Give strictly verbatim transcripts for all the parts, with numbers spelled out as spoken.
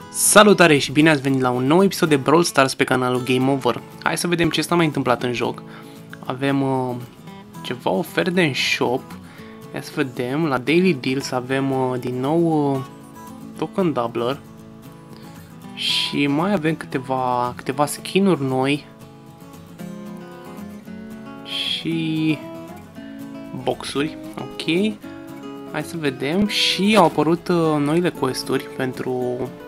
Salutare și bine ați venit la un nou episod de Brawl Stars pe canalul Game Over. Hai să vedem ce s-a mai întâmplat în joc. Avem uh, ceva oferte în shop. Hai să vedem, la Daily Deals avem uh, din nou uh, Token Doubler. Și mai avem câteva, câteva skin-uri noi. Și boxuri, ok. Hai să vedem și au apărut uh, noile quest-uri pentru...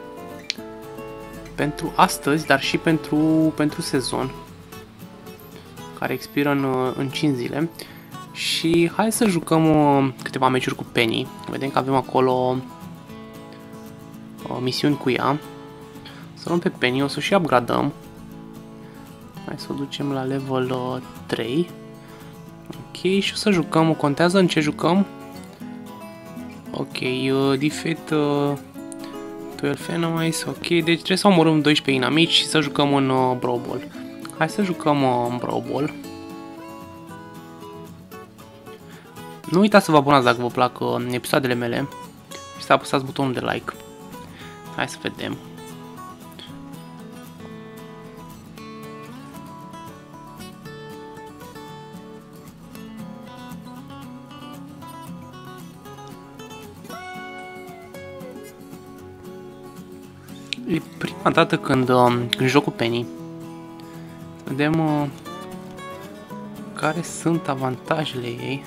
pentru astăzi, dar și pentru, pentru sezon, care expiră în, în cinci zile. Și hai să jucăm uh, câteva meciuri cu Penny. Vedem că avem acolo uh, misiuni cu ea. Să luăm pe Penny, o să și upgradăm. Hai să o ducem la level uh, trei. Ok, și o să jucăm, contează în ce jucăm. Ok, uh, defeat uh, doisprezece enemies, ok, deci trebuie să omorâm doisprezece inamici și să jucăm în uh, Brawl Ball. Hai să jucăm uh, în Brawl Ball. Nu uitați să vă abonați dacă vă plac uh, episoadele mele și să apăsați butonul de like. Hai să vedem. E prima dată când, uh, când joc cu Penny. Vedem uh, care sunt avantajele ei.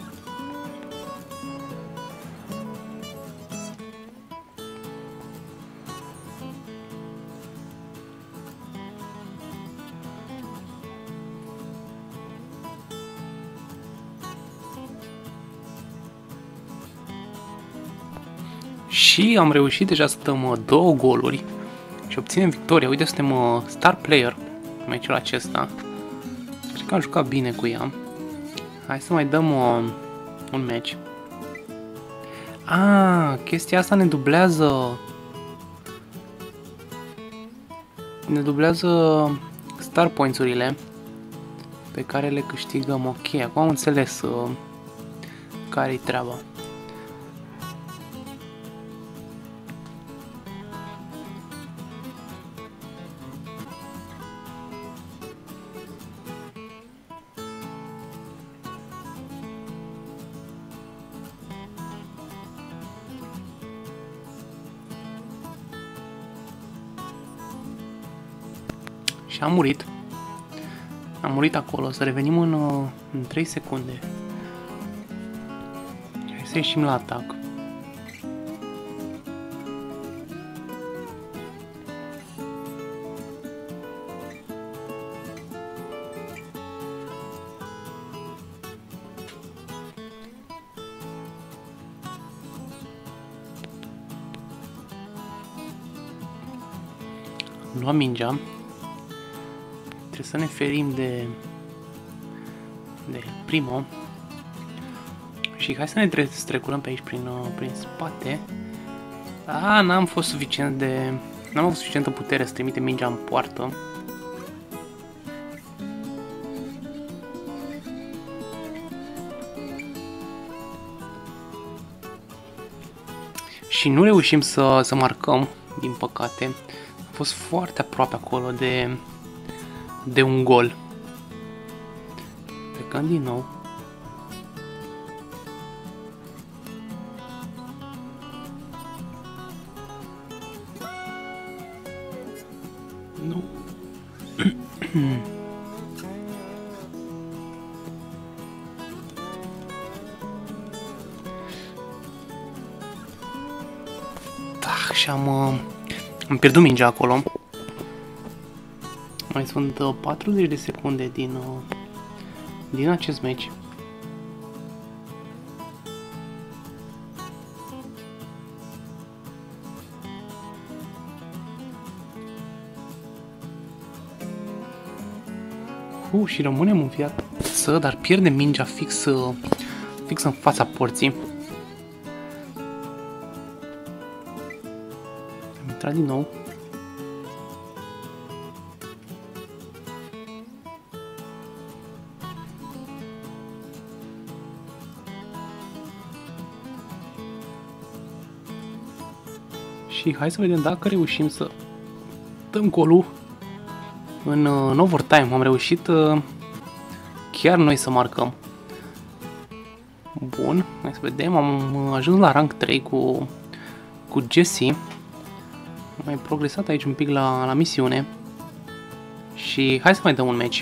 Și am reușit deja să dăm uh, două goluri și obținem victoria. Uite, suntem uh, star player în meciul acesta. Cred că am jucat bine cu ea. Hai să mai dăm uh, un match. Ah, chestia asta ne dublează. Ne dublează star points-urile pe care le câștigăm. Ok, acum am înțeles uh, care-i treaba. Și am murit. Am murit acolo. Să revenim în, în trei secunde. Hai să ieșim la atac. Luăm mingea. Trebuie să ne ferim de, de Primo. Și hai să ne strecurăm pe aici prin, prin spate. Ah, n-am fost suficient de... N-am avut suficientă putere să trimite mingea în poartă. Și nu reușim să, să marcăm, din păcate. Am fost foarte aproape acolo de... de un gol. Plecăm din nou. Nu. Da, și am, am pierdut mingea acolo. Mai sunt uh, patruzeci de secunde din, uh, din acest meci. Uh, și rămânem în viață, dar pierdem mingea fix, uh, fix în fața porții. Am intrat din nou. Și hai să vedem dacă reușim să dăm golul în, în overtime. Am reușit uh, chiar noi să marcăm. Bun, hai să vedem. Am ajuns la rank trei cu, cu Jesse. Am mai progresat aici un pic la, la misiune. Și hai să mai dăm un match.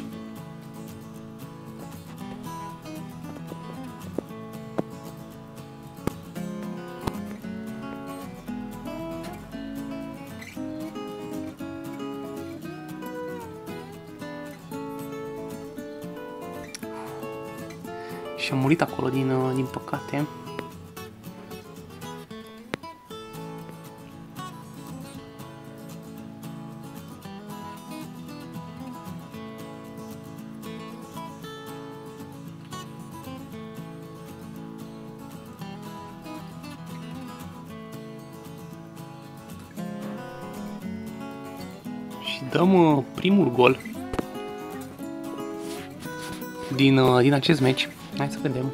Și am murit acolo din, din păcate. Și dăm uh, primul gol din, uh, din acest meci. Hai să vedem.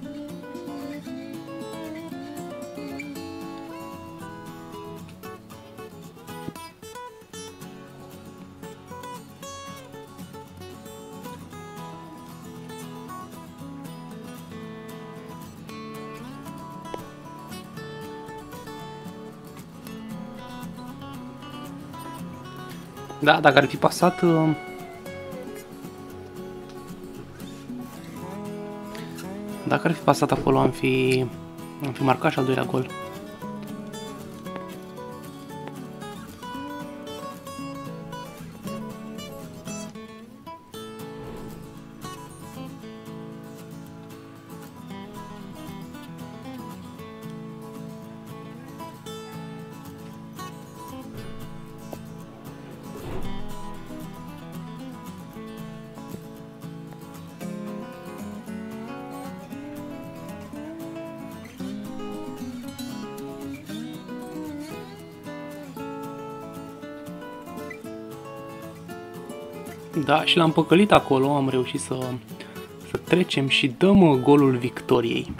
Da, dacă ar fi pasat... Uh... Dacă ar fi pasat acolo, am fi, am fi marcat și al doilea gol. Da, și l-am păcălit acolo, am reușit să, să trecem și dăm golul victoriei.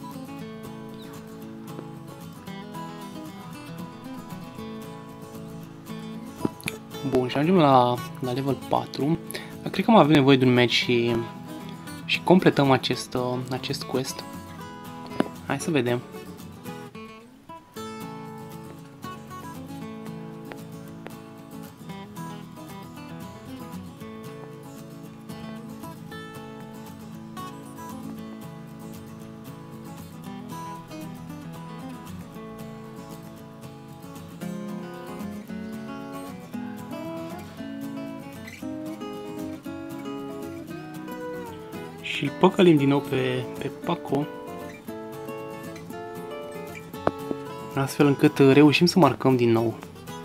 Bun, și ajungem la, la level patru. Cred că mai avem nevoie de un match și, și completăm acest, acest quest. Hai să vedem. Și păcălim din nou pe, pe Paco, astfel încât reușim să marcăm din nou.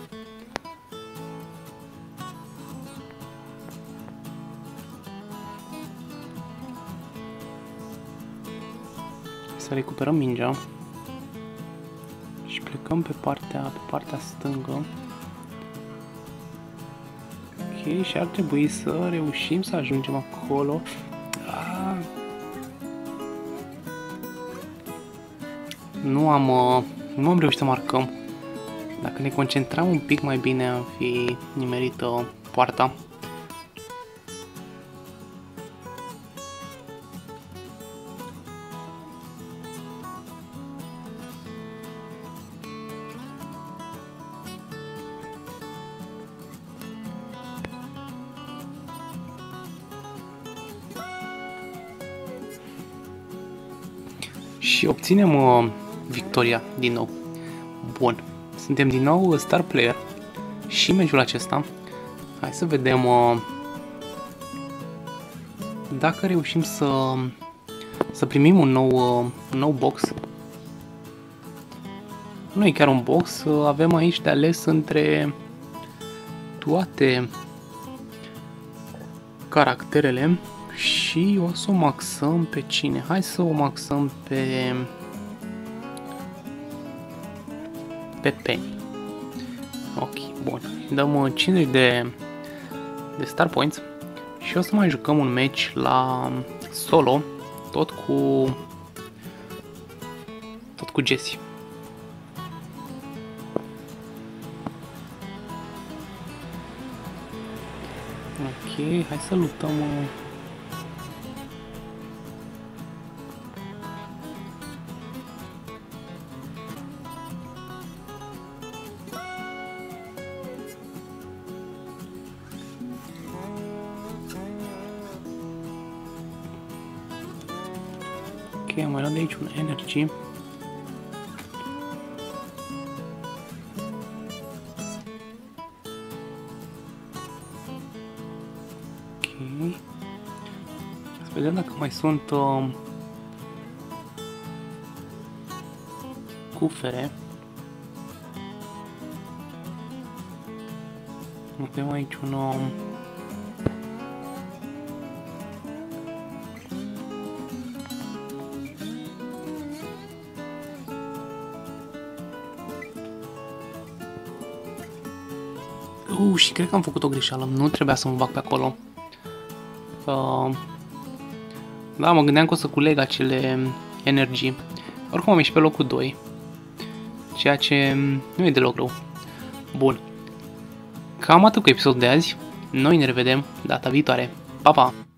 Să recuperăm mingea și plecăm pe partea, pe partea stângă. Ok, și ar trebui să reușim să ajungem acolo. Nu am, nu am reușit să marcăm. Dacă ne concentram un pic mai bine, am fi nimerit poarta. Și obținem uh, victoria din nou. Bun. Suntem din nou star player și meciul acesta. Hai să vedem uh, dacă reușim să, să primim un nou, uh, un nou box. Nu e chiar un box, uh, avem aici de ales între toate caracterele. Și o să o maxăm pe cine? Hai să o maxăm pe... pe Penny. Ok, bun. Dăm cincizeci de, de star points și o să mai jucăm un match la solo, tot cu tot cu Jesse. Ok, hai să luptăm. Uh... Ok, am mai luat de aici un energy. Ok. Să vedem dacă mai sunt uh, cufere. Avem aici un... Uh, Uh, și cred că am făcut o greșeală. Nu trebuia să mă bag pe acolo. Uh, da, mă gândeam că o să culeg acele energii. Oricum am ieșit pe locul doi. Ceea ce nu e deloc rău. Bun. Cam atât cu episodul de azi. Noi ne revedem data viitoare. Pa, pa!